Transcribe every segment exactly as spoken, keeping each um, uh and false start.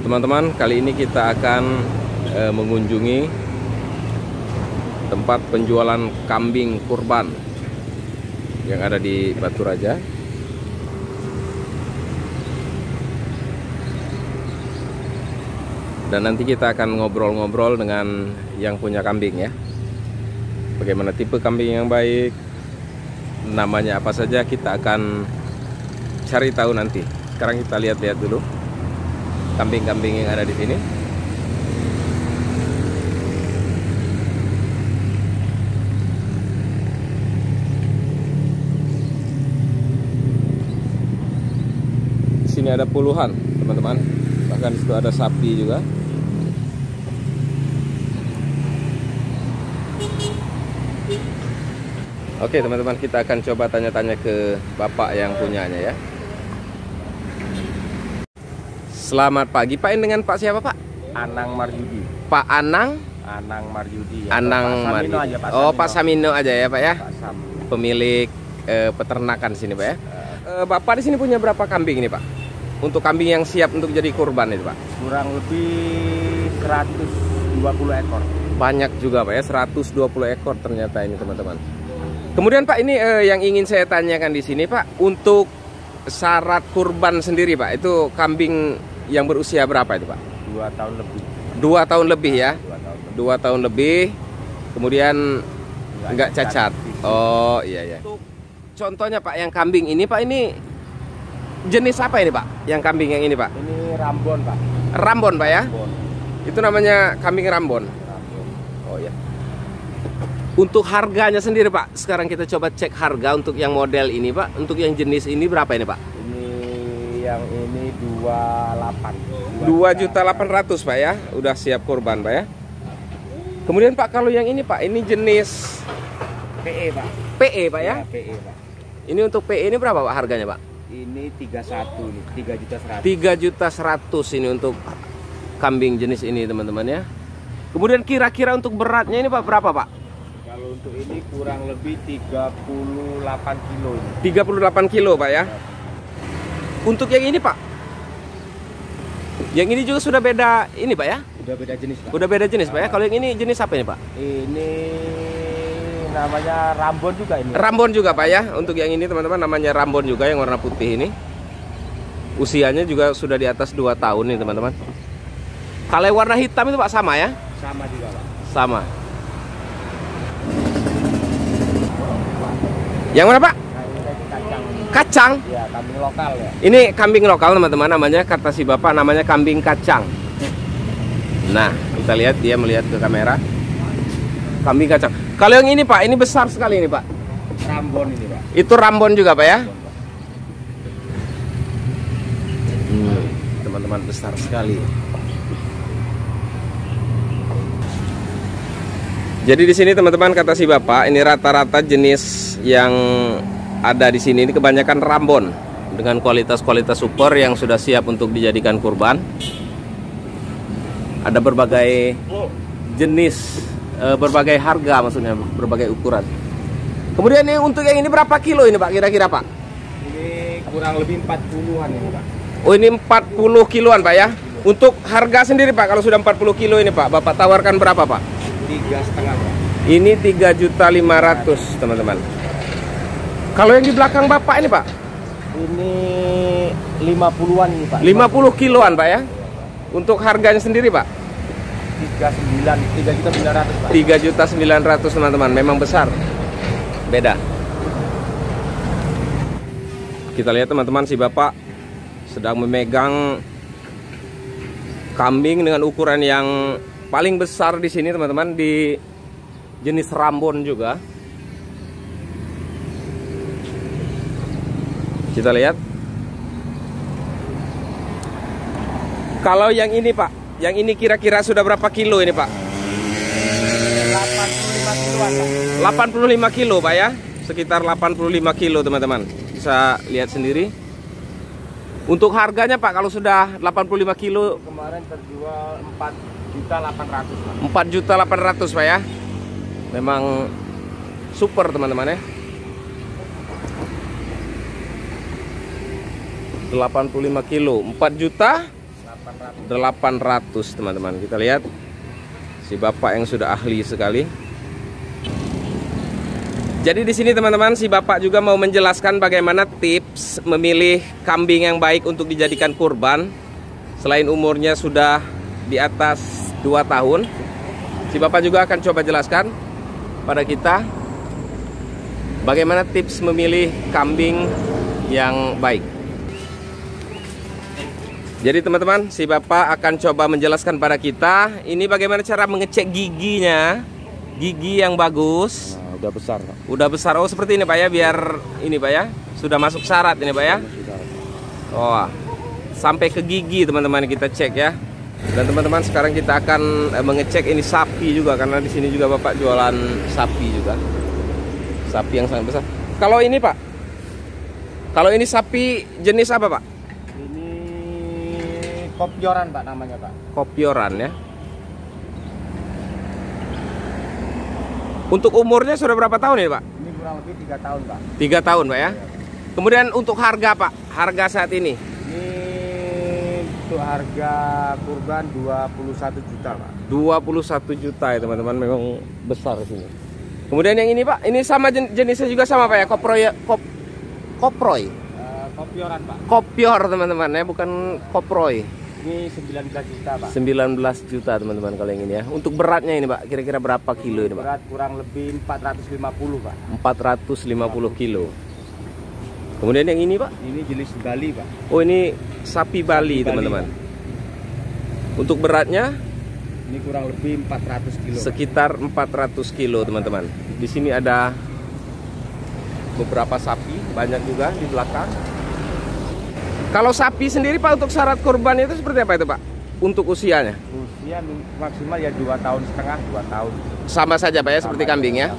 Teman-teman, kali ini kita akan e, mengunjungi tempat penjualan kambing kurban yang ada di Batu Raja. Dan nanti kita akan ngobrol-ngobrol dengan yang punya kambing ya. Bagaimana tipe kambing yang baik, namanya apa saja, kita akan cari tahu nanti. Sekarang kita lihat-lihat dulu kambing-kambing yang ada di sini. Di sini ada puluhan, teman-teman. Bahkan di situ ada sapi juga. Oke, teman-teman, kita akan coba tanya-tanya ke bapak yang punyanya ya. Selamat pagi, Pak. Ini dengan Pak siapa, Pak? Anang Maryudi. Pak Anang? Anang Maryudi. Ya. Anang Pak Maryudi. aja, Pak oh, Pak Samino aja ya, Pak ya. Pak Sam. Pemilik eh, peternakan sini, Pak ya. Uh, Bapak di sini punya berapa kambing ini, Pak? Untuk kambing yang siap untuk jadi kurban itu, Pak? Kurang lebih seratus dua puluh ekor. Banyak juga, Pak ya. seratus dua puluh ekor ternyata ini, teman-teman. Kemudian, Pak, ini eh, yang ingin saya tanyakan di sini, Pak, untuk syarat kurban sendiri, Pak, itu kambing yang berusia berapa itu, Pak? Dua tahun lebih. Dua tahun lebih ya? Dua tahun lebih. Dua tahun lebih. Kemudian nggak cacat. Oh iya ya. Untuk contohnya, Pak, yang kambing ini, Pak, ini jenis apa ini, Pak? Yang kambing yang ini, Pak? Ini Rambon, Pak. Rambon, Pak ya? Rambon. Itu namanya kambing Rambon. Rambon. Oh ya. Untuk harganya sendiri, Pak, sekarang kita coba cek harga untuk yang model ini, Pak. Untuk yang jenis ini berapa ini, Pak? Ini yang ini dua puluh delapan. dua juta delapan ratus, Pak ya. Udah siap kurban, Pak ya. Kemudian, Pak, kalau yang ini, Pak, ini jenis P E, Pak. P E, Pak ya? Ya, P E, Pak. Ini untuk P E ini berapa, Pak, harganya, Pak? Ini tiga puluh satu nih, tiga juta seratus. tiga juta seratus ini untuk kambing jenis ini, teman-teman ya. Kemudian kira-kira untuk beratnya ini, Pak, berapa, Pak? Kalau untuk ini kurang lebih tiga puluh delapan kilo ini. tiga puluh delapan kilo, Pak ya. Untuk yang ini, Pak, yang ini juga sudah beda ini, Pak ya? Udah beda jenis, Pak. Udah beda jenis, Pak ya. Kalau yang ini jenis apa ini, Pak? Ini namanya Rambon juga ini. Rambon juga, Pak ya. Untuk yang ini, teman-teman, namanya Rambon juga yang warna putih ini. Usianya juga sudah di atas dua tahun nih, teman-teman. Kalau yang warna hitam itu, Pak, sama ya? Sama juga, Pak. Sama. Yang mana, Pak? Nah, ini kacang. Kacang. Ya, kambing lokal ya. Ini kambing lokal, teman-teman, namanya, kata si bapak, namanya kambing kacang. Nah, kita lihat, dia melihat ke kamera. Kambing kacang. Kalau yang ini, Pak, ini besar sekali ini, Pak. Rambon ini, Pak. Itu Rambon juga, Pak ya? Rambon, Pak. Hmm, teman-teman, besar sekali. Jadi di sini, teman-teman, kata si bapak, ini rata-rata jenis yang ada di sini ini kebanyakan Rambon dengan kualitas-kualitas super yang sudah siap untuk dijadikan kurban. Ada berbagai jenis, e, berbagai harga, maksudnya berbagai ukuran. Kemudian ini untuk yang ini berapa kilo ini, Pak, kira-kira, Pak? Ini kurang lebih empat puluhan ini, Pak. Oh, ini empat puluh kiloan, Pak ya. Untuk harga sendiri, Pak, kalau sudah empat puluh kilo ini, Pak, Bapak tawarkan berapa, Pak? Tiga setengah, Pak. Ini tiga juta lima ratus, teman-teman. Kalau yang di belakang Bapak ini, Pak? Ini lima puluhan ini, Pak. lima puluh kiloan, Pak ya. Untuk harganya sendiri, Pak? tiga sembilan, tiga juta sembilan ratus, Pak. tiga juta sembilan ratus, teman-teman. Memang besar. Beda. Kita lihat, teman-teman, si Bapak sedang memegang kambing dengan ukuran yang paling besar di sini, teman-teman, di jenis Rambon juga. Kita lihat. Kalau yang ini, Pak, yang ini kira-kira sudah berapa kilo ini, Pak? delapan puluh lima kiloan, Pak. delapan puluh lima kilo, Pak ya. Sekitar delapan puluh lima kilo, teman-teman. Bisa lihat sendiri. Untuk harganya, Pak, kalau sudah delapan puluh lima kilo, Kemarin terjual empat juta delapan ratus, Pak. empat juta delapan ratus, Pak ya. Memang super, teman-teman ya. delapan puluh lima kilo, empat juta delapan ratus teman-teman. Kita lihat si bapak yang sudah ahli sekali. Jadi di sini teman-teman, si bapak juga mau menjelaskan bagaimana tips memilih kambing yang baik untuk dijadikan kurban. Selain umurnya sudah di atas dua tahun, si bapak juga akan coba jelaskan pada kita bagaimana tips memilih kambing yang baik. Jadi teman-teman, si bapak akan coba menjelaskan pada kita ini bagaimana cara mengecek giginya, gigi yang bagus. Nah, udah besar Pak. Udah besar, oh seperti ini Pak ya, biar ini Pak ya, sudah masuk syarat ini Pak ya. Oh, sampai ke gigi teman-teman kita cek ya. Dan teman-teman, sekarang kita akan eh, mengecek ini sapi juga, karena di sini juga bapak jualan sapi juga. Sapi yang sangat besar. Kalau ini Pak, kalau ini sapi jenis apa Pak? Ini kopioran Pak namanya Pak. Kopioran ya. Untuk umurnya sudah berapa tahun ya Pak? Ini kurang lebih tiga tahun Pak. Tiga tahun Pak ya. Kemudian untuk harga Pak, harga saat ini? Ini untuk harga kurban dua puluh satu juta Pak. dua puluh satu juta ya teman-teman, memang besar sini. Kemudian yang ini Pak, ini sama jen jenisnya juga sama Pak ya, koproy, kop, koproy. Uh, kopioran Pak. Kopior teman-teman ya, bukan koproy. Ini sembilan belas juta Pak. sembilan belas juta teman-teman kalau yang ini ya. Untuk beratnya ini Pak, kira-kira berapa kilo ini Pak? Berat kurang lebih empat ratus lima puluh Pak. empat ratus lima puluh kilo. Kemudian yang ini Pak? Ini jenis Bali Pak. Oh ini sapi Bali teman-teman. Untuk beratnya? Ini kurang lebih empat ratus kilo. Sekitar empat ratus kilo teman-teman. Di sini ada beberapa sapi, banyak juga di belakang. Kalau sapi sendiri Pak, untuk syarat kurban itu seperti apa itu Pak? Untuk usianya? Usia maksimal ya dua tahun setengah, dua tahun. Sama saja Pak ya, seperti Sama kambing ya. ya.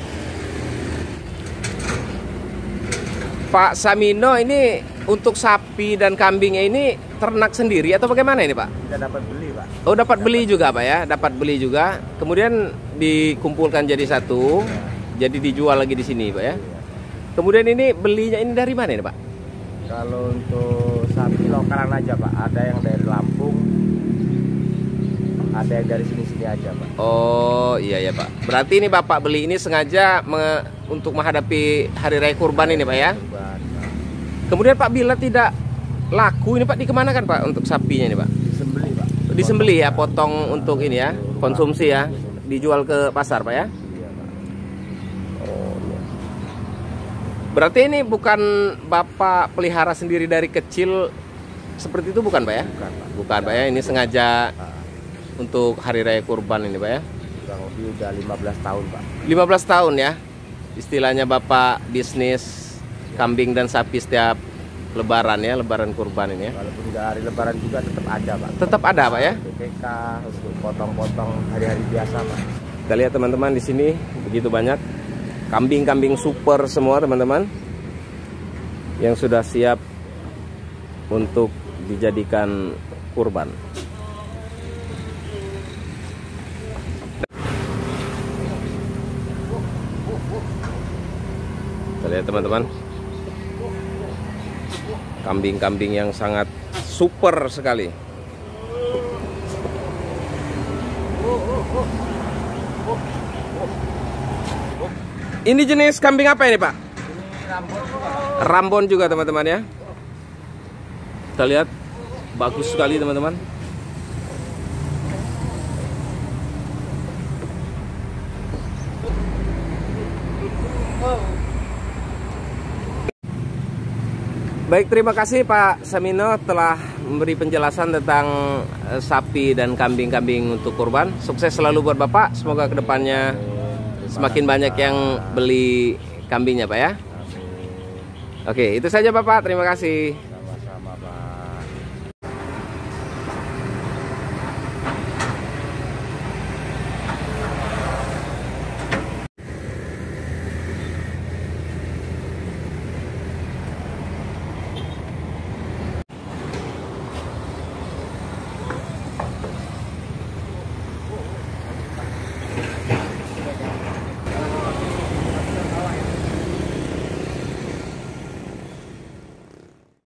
Pak Samino, ini untuk sapi dan kambingnya ini ternak sendiri atau bagaimana ini Pak? Kita dapat beli Pak. Oh dapat beli juga Pak ya, dapat beli juga. Kemudian dikumpulkan jadi satu, jadi dijual lagi di sini Pak ya. Kemudian ini belinya ini dari mana ini Pak? Kalau untuk sapi lokalan aja Pak, ada yang dari Lampung, ada yang dari sini-sini aja Pak. Oh iya ya Pak. Berarti ini Bapak beli ini sengaja me untuk menghadapi hari raya kurban ini Pak ya. Kurban, Pak. Kemudian Pak, bila tidak laku ini Pak, dikemanakan Pak untuk sapinya ini Pak? Disembeli Pak. Disembeli ya, potong untuk ini ya, konsumsi ya, dijual ke pasar Pak ya. Iya Pak. Oh iya. Berarti ini bukan Bapak pelihara sendiri dari kecil seperti itu bukan Pak ya? Bukan Pak. Bukan Pak ya, ini sengaja Pak. untuk hari raya kurban ini Pak ya. Kurang lebih udah lima belas tahun Pak. lima belas tahun ya. Istilahnya Bapak bisnis kambing dan sapi setiap lebaran ya, lebaran kurban ini ya. Walaupun nggak hari lebaran juga tetap ada Pak. Tetap ada Pak ya. B P K untuk potong-potong hari-hari biasa Pak. Kita lihat teman-teman, di sini begitu banyak kambing-kambing super semua teman-teman, yang sudah siap untuk dijadikan kurban. Kita lihat teman-teman, kambing-kambing yang sangat super sekali. Ini jenis kambing apa ini Pak? Ini rambut juga. Rambon juga teman-teman ya. Kita lihat, bagus sekali teman-teman. Baik, terima kasih Pak Samino telah memberi penjelasan tentang eh, sapi dan kambing-kambing untuk kurban. Sukses selalu buat Bapak. Semoga kedepannya semakin banyak yang beli kambingnya Pak ya. Oke, itu saja Bapak. Terima kasih.